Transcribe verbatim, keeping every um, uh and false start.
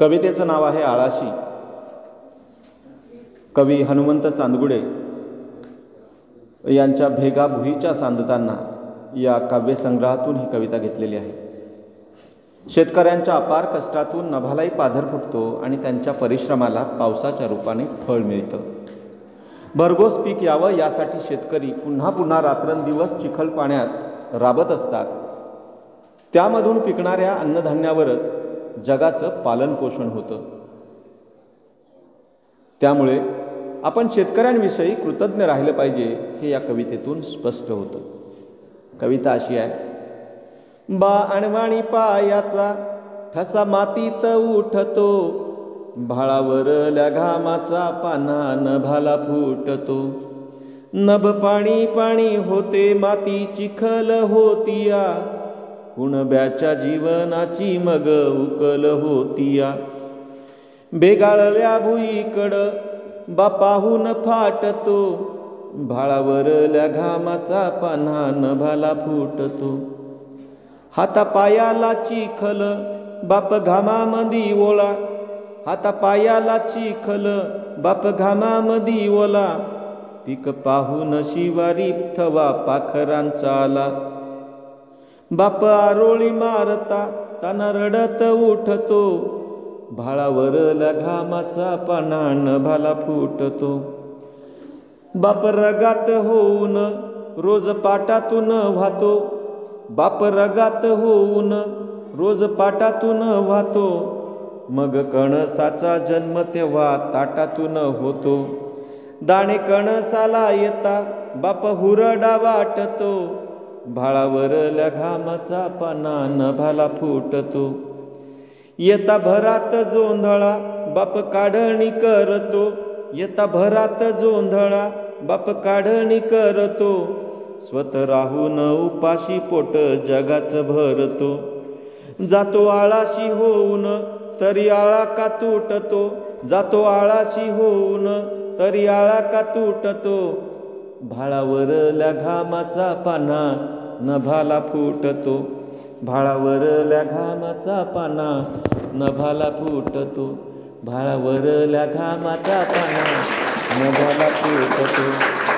कवितेचं नाव आहे आळाशी. कवी हनुमंत चांदगुडे यांच्या भेगा भुईच्या सांदताना या काव्यसंग्रहातून ही कविता घेतलेली आहे. शेतकऱ्यांच्या अपार कष्टातून नभालाही पाझर फुटतो आणि त्यांच्या परिश्रमाला पावसाच्या रूपाने फळ मिळतं. भरघोस पीक यावं यासाठी शेतकरी पुन्हा पुन्हा रात्रंदिवस चिखल पाण्यात राबत असतात. त्यामधून पिकणाऱ्या अन्नधान्यावरच जगाचं पालनपोषण होतं. त्यामुळे आपण शेतकऱ्यांविषयी कृतज्ञ राहिलं पाहिजे हे या कवितेतून स्पष्ट होतं. कविता अशी आहे. बा अणवाणी पायाचा ठसा मातीत उठतो, भाळावरल्या घामाचा पाना नभाला फुटतो. नभ पाणी पाणी होते माती चिखल होतीया, कुणब्याच्या जीवनाची मग उकल होतीया. बेगाळल्या भुईकड बापाहून फाटतो, भाळावरल्या घामाचा पाना नभाला फुटतो. हाता पायाला चिखल बाप घामामधी ओला, हाता पायाला चिखल बाप घामामधी ओला. पीक पाहून शिवारी थवा पाखरांचा आला. बाप आरोळी मारता ताना रडत उठतो, भाळावरल्या घामाचा पाना नभाला फुटतो. बाप रगात होऊन रोज पाटातून वाहतो, बाप रगात होऊन रोज पाटातून वाहतो. मग कणसाचा जन्म तेव्हा ताटातून होतो. दाणे कणसाला येता बाप हुरडा वाटतो, भाळावरल्या घामाचा पाना नभाला फुटतो. येता भरात जोंधळा बाप काढणी करतो, येता भरात जोंधळा बाप काढणी करतो. स्वत राहून उपाशी पोट जगाचं भरतो. जातो आळाशी होऊन तरी आळा का तुटतो, जातो आळाशी होऊन तरी आळा का तुटतो. भाळावरल्या घामाचा पाना नभाला फुटतो, भाळावरल्या घामाचा पाना नभाला फुटतो. भाळावरल्या घामाचा पाना नभाला फुटतो.